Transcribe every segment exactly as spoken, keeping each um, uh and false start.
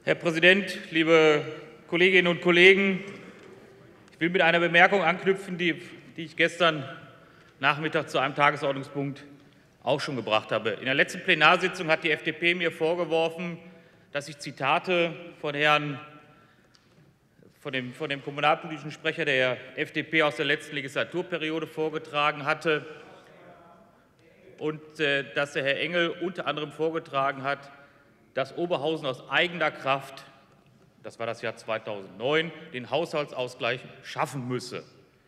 Herr Präsident, liebe Kolleginnen und Kollegen! Ich will mit einer Bemerkung anknüpfen, die, die ich gestern Nachmittag zu einem Tagesordnungspunkt auch schon gebracht habe. In der letzten Plenarsitzung hat die F D P mir vorgeworfen, dass ich Zitate von Herrn von dem, von dem kommunalpolitischen Sprecher der F D P aus der letzten Legislaturperiode vorgetragen hatte und äh, dass der Herr Engel unter anderem vorgetragen hat, dass Oberhausen aus eigener Kraft, das war das Jahr zweitausendneun, den Haushaltsausgleich schaffen müsse.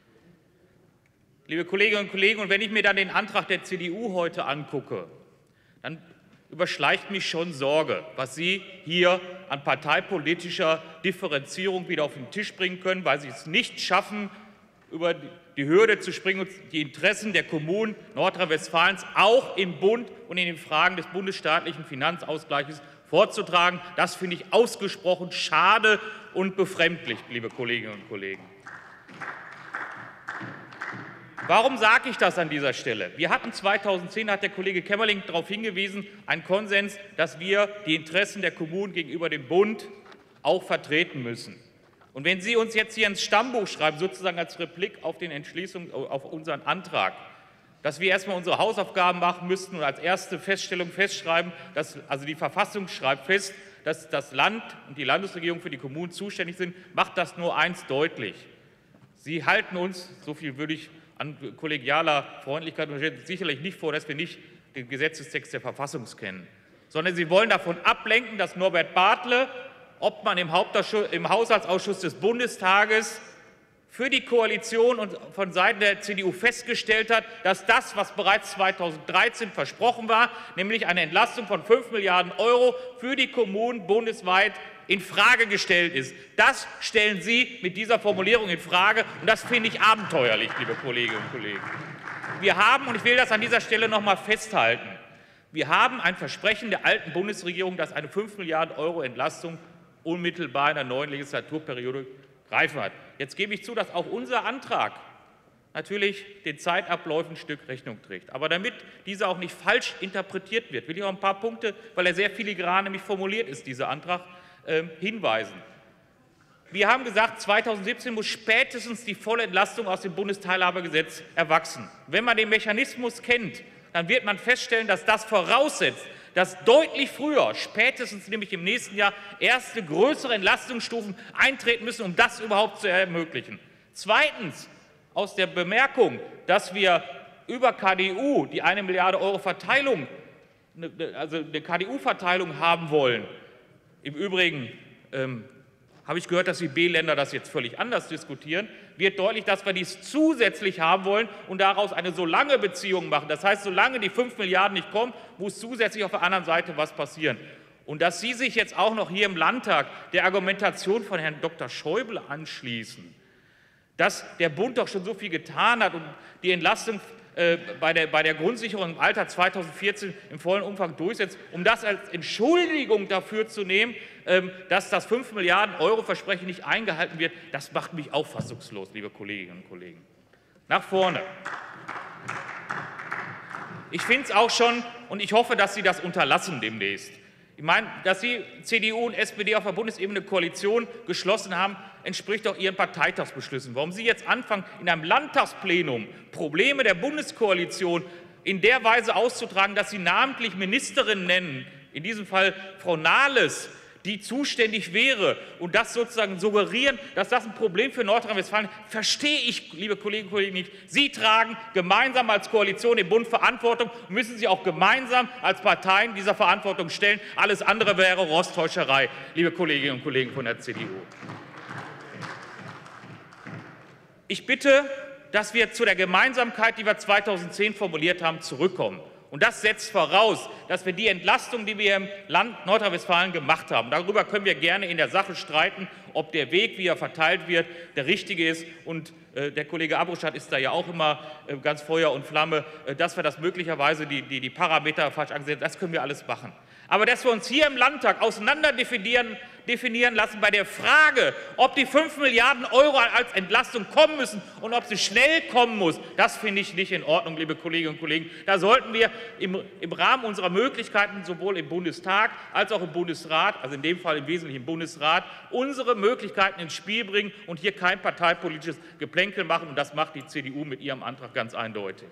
Liebe Kolleginnen und Kollegen, und wenn ich mir dann den Antrag der C D U heute angucke, dann überschleicht mich schon Sorge, was Sie hier an parteipolitischer Differenzierung wieder auf den Tisch bringen können, weil Sie es nicht schaffen, über die Hürde zu springen und die Interessen der Kommunen Nordrhein-Westfalens auch im Bund und in den Fragen des bundesstaatlichen Finanzausgleichs vorzutragen. Das finde ich ausgesprochen schade und befremdlich, liebe Kolleginnen und Kollegen. Warum sage ich das an dieser Stelle? Wir hatten zweitausendzehn, hat der Kollege Kämmerling darauf hingewiesen, einen Konsens, dass wir die Interessen der Kommunen gegenüber dem Bund auch vertreten müssen. Und wenn Sie uns jetzt hier ins Stammbuch schreiben, sozusagen als Replik auf, den Entschließung, auf unseren Antrag, dass wir erstmal unsere Hausaufgaben machen müssten und als erste Feststellung festschreiben, dass, also die Verfassung schreibt fest, dass das Land und die Landesregierung für die Kommunen zuständig sind, macht das nur eins deutlich. Sie halten uns, so viel würde ich an kollegialer Freundlichkeit sicherlich nicht vor, dass wir nicht den Gesetzestext der Verfassung kennen, sondern Sie wollen davon ablenken, dass Norbert Bartle, Obmann im, im Haushaltsausschuss des Bundestages, für die Koalition und von Seiten der C D U festgestellt hat, dass das, was bereits zweitausenddreizehn versprochen war, nämlich eine Entlastung von fünf Milliarden Euro für die Kommunen bundesweit, in Frage gestellt ist. Das stellen Sie mit dieser Formulierung in Frage, und das finde ich abenteuerlich, liebe Kolleginnen und Kollegen. Wir haben, und ich will das an dieser Stelle noch mal festhalten, wir haben ein Versprechen der alten Bundesregierung, dass eine fünf Milliarden Euro Entlastung unmittelbar in der neuen Legislaturperiode greifen hat. Jetzt gebe ich zu, dass auch unser Antrag natürlich den Zeitabläufen ein Stück Rechnung trägt. Aber damit dieser auch nicht falsch interpretiert wird, will ich auch ein paar Punkte, weil er sehr filigran nämlich formuliert ist, dieser Antrag, äh, hinweisen. Wir haben gesagt, zweitausendsiebzehn muss spätestens die volle Entlastung aus dem Bundesteilhabegesetz erwachsen. Wenn man den Mechanismus kennt, dann wird man feststellen, dass das voraussetzt, dass deutlich früher, spätestens nämlich im nächsten Jahr, erste größere Entlastungsstufen eintreten müssen, um das überhaupt zu ermöglichen. Zweitens, aus der Bemerkung, dass wir über K D U die eine Milliarde Euro Verteilung, also eine K D U-Verteilung haben wollen. Im Übrigen ähm, habe ich gehört, dass die B-Länder das jetzt völlig anders diskutieren, wird deutlich, dass wir dies zusätzlich haben wollen und daraus eine so lange Beziehung machen. Das heißt, solange die fünf Milliarden nicht kommen, muss zusätzlich auf der anderen Seite was passieren. Und dass Sie sich jetzt auch noch hier im Landtag der Argumentation von Herrn Doktor Schäuble anschließen, dass der Bund doch schon so viel getan hat und die Entlastung äh, bei, der, bei der Grundsicherung im Alter zweitausendvierzehn im vollen Umfang durchsetzt, um das als Entschuldigung dafür zu nehmen, ähm, dass das fünf Milliarden Euro Versprechen nicht eingehalten wird, das macht mich auch fassungslos, liebe Kolleginnen und Kollegen. Nach vorne. Ich finde es auch schon, und ich hoffe, dass Sie das unterlassen demnächst. Ich meine, dass Sie C D U und S P D auf der Bundesebene eine Koalition geschlossen haben, entspricht auch Ihren Parteitagsbeschlüssen. Warum Sie jetzt anfangen, in einem Landtagsplenum Probleme der Bundeskoalition in der Weise auszutragen, dass Sie namentlich Ministerinnen nennen, in diesem Fall Frau Nahles, die zuständig wäre, und das sozusagen suggerieren, dass das ein Problem für Nordrhein-Westfalen ist, verstehe ich, liebe Kolleginnen und Kollegen, nicht. Sie tragen gemeinsam als Koalition im Bund Verantwortung und müssen sich auch gemeinsam als Parteien dieser Verantwortung stellen. Alles andere wäre Rostäuscherei, liebe Kolleginnen und Kollegen von der C D U. Ich bitte, dass wir zu der Gemeinsamkeit, die wir zweitausendzehn formuliert haben, zurückkommen. Und das setzt voraus, dass wir die Entlastung, die wir im Land Nordrhein-Westfalen gemacht haben, darüber können wir gerne in der Sache streiten, ob der Weg, wie er verteilt wird, der richtige ist. Und äh, der Kollege Abrushat ist da ja auch immer äh, ganz Feuer und Flamme, äh, dass wir das möglicherweise, die, die, die Parameter falsch angesehen, das können wir alles machen. Aber dass wir uns hier im Landtag auseinander definieren, definieren lassen bei der Frage, ob die fünf Milliarden Euro als Entlastung kommen müssen und ob sie schnell kommen muss. Das finde ich nicht in Ordnung, liebe Kolleginnen und Kollegen. Da sollten wir im, im Rahmen unserer Möglichkeiten sowohl im Bundestag als auch im Bundesrat, also in dem Fall im Wesentlichen im Bundesrat, unsere Möglichkeiten ins Spiel bringen und hier kein parteipolitisches Geplänkel machen. Und das macht die C D U mit ihrem Antrag ganz eindeutig.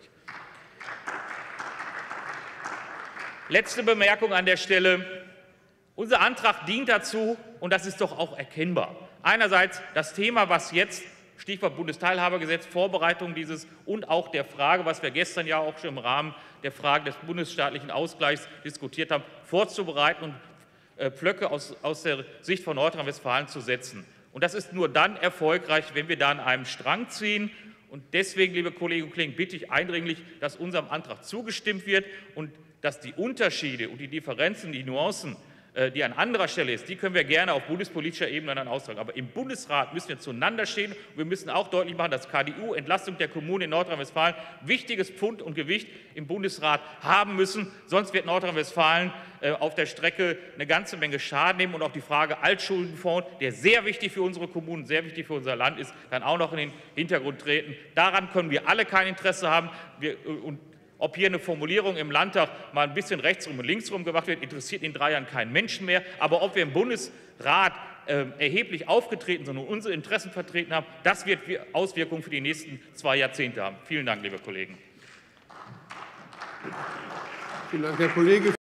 Letzte Bemerkung an der Stelle. Unser Antrag dient dazu, und das ist doch auch erkennbar, einerseits das Thema, was jetzt, Stichwort Bundesteilhabegesetz, Vorbereitung dieses und auch der Frage, was wir gestern ja auch schon im Rahmen der Frage des bundesstaatlichen Ausgleichs diskutiert haben, vorzubereiten und äh, Pflöcke aus, aus der Sicht von Nordrhein-Westfalen zu setzen. Und das ist nur dann erfolgreich, wenn wir da an einem Strang ziehen. Und deswegen, liebe Kolleginnen und Kollegen, bitte ich eindringlich, dass unserem Antrag zugestimmt wird und dass die Unterschiede und die Differenzen, die Nuancen, die an anderer Stelle ist, die können wir gerne auf bundespolitischer Ebene dann austragen. Aber im Bundesrat müssen wir zueinander stehen. Und wir müssen auch deutlich machen, dass K D U, Entlastung der Kommunen in Nordrhein-Westfalen, wichtiges Pfund und Gewicht im Bundesrat haben müssen. Sonst wird Nordrhein-Westfalen auf der Strecke eine ganze Menge Schaden nehmen. Und auch die Frage Altschuldenfonds, der sehr wichtig für unsere Kommunen, sehr wichtig für unser Land ist, kann auch noch in den Hintergrund treten. Daran können wir alle kein Interesse haben. Wir, und Ob hier eine Formulierung im Landtag mal ein bisschen rechtsrum und linksrum gemacht wird, interessiert in drei Jahren keinen Menschen mehr. Aber ob wir im Bundesrat äh, erheblich aufgetreten sind und unsere Interessen vertreten haben, das wird Auswirkungen für die nächsten zwei Jahrzehnte haben. Vielen Dank, liebe Kollegen. Vielen Dank, Herr Kollege.